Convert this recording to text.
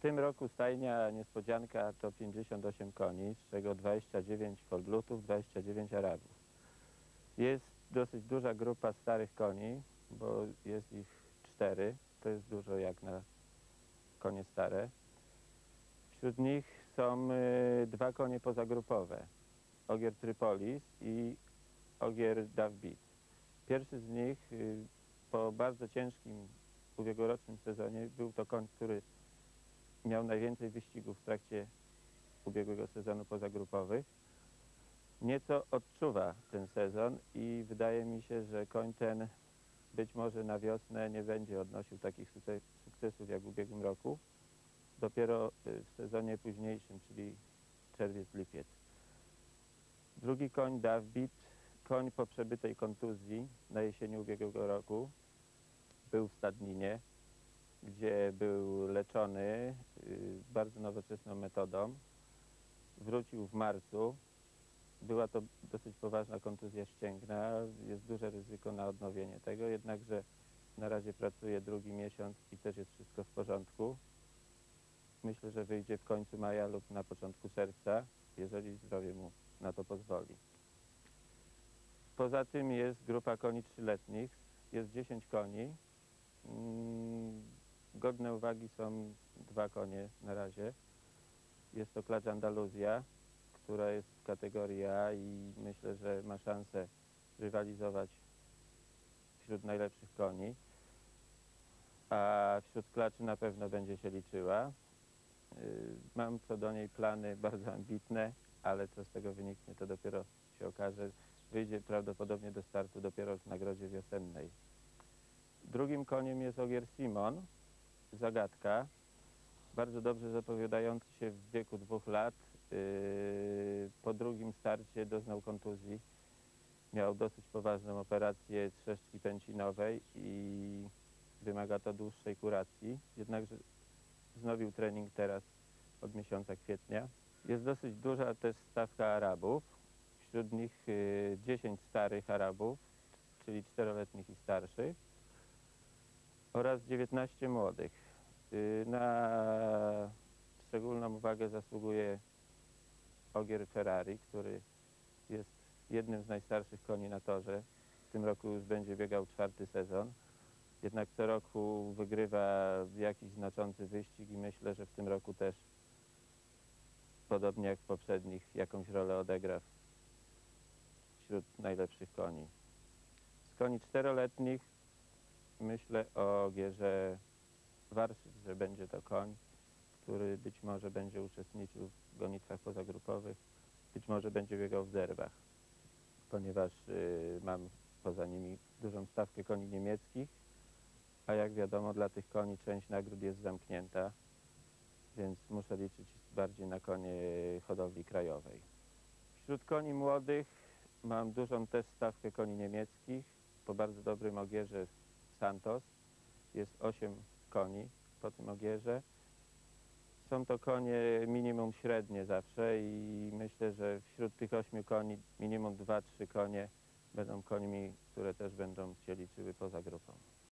tym roku stajnia niespodzianka to 58 koni, z czego 29 Foldlutów, 29 Arabów. Jest dosyć duża grupa starych koni, bo jest ich 4. To jest dużo jak na konie stare. Wśród nich są 2 konie pozagrupowe. Ogier Trypolis i ogier Davbit. Pierwszy z nich po bardzo ciężkim ubiegłorocznym sezonie był to koń, który miał najwięcej wyścigów w trakcie ubiegłego sezonu pozagrupowych. Nieco odczuwa ten sezon i wydaje mi się, że koń ten być może na wiosnę nie będzie odnosił takich sukcesów jak w ubiegłym roku. Dopiero w sezonie późniejszym, czyli czerwiec-lipiec. Drugi koń Davbit, koń po przebytej kontuzji na jesieni ubiegłego roku, był w stadninie, gdzie był leczony bardzo nowoczesną metodą. Wrócił w marcu. Była to dosyć poważna kontuzja ścięgna, jest duże ryzyko na odnowienie tego, jednakże na razie pracuje drugi miesiąc i też jest wszystko w porządku. Myślę, że wyjdzie w końcu maja lub na początku czerwca, jeżeli zdrowie mu na to pozwoli. Poza tym jest grupa koni 3-letnich, jest 10 koni. Godne uwagi są 2 konie na razie. Jest to klacz Andaluzja, która jest w kategorii A i myślę, że ma szansę rywalizować wśród najlepszych koni. A wśród klaczy na pewno będzie się liczyła. Mam co do niej plany bardzo ambitne, ale co z tego wyniknie, to dopiero się okaże. Wyjdzie prawdopodobnie do startu dopiero w nagrodzie wiosennej. Drugim koniem jest ogier Simon, Zagadka. Bardzo dobrze zapowiadający się w wieku 2 lat. Po drugim starcie doznał kontuzji. Miał dosyć poważną operację trzeszczki pęcinowej i wymaga to dłuższej kuracji. Jednakże wznowił trening teraz od miesiąca kwietnia. Jest dosyć duża też stawka Arabów. Wśród nich 10 starych Arabów, czyli 4-letnich i starszych, oraz 19 młodych. Na szczególną uwagę zasługuje ogier Ferrari, który jest jednym z najstarszych koni na torze. W tym roku już będzie biegał 4. sezon. Jednak co roku wygrywa jakiś znaczący wyścig i myślę, że w tym roku też, podobnie jak w poprzednich, jakąś rolę odegra wśród najlepszych koni. Z koni 4-letnich myślę o ogierze Warszyc, że będzie to koń, który być może będzie uczestniczył w gonitwach pozagrupowych, być może będzie biegał w derbach, ponieważ mam poza nimi dużą stawkę koni niemieckich, a jak wiadomo dla tych koni część nagród jest zamknięta, więc muszę liczyć bardziej na konie hodowli krajowej. Wśród koni młodych mam dużą też stawkę koni niemieckich. Po bardzo dobrym ogierze Santos jest 8 koni po tym ogierze. Są to konie minimum średnie zawsze i myślę, że wśród tych 8 koni minimum 2-3 konie będą końmi, które też będą się liczyły poza grupą.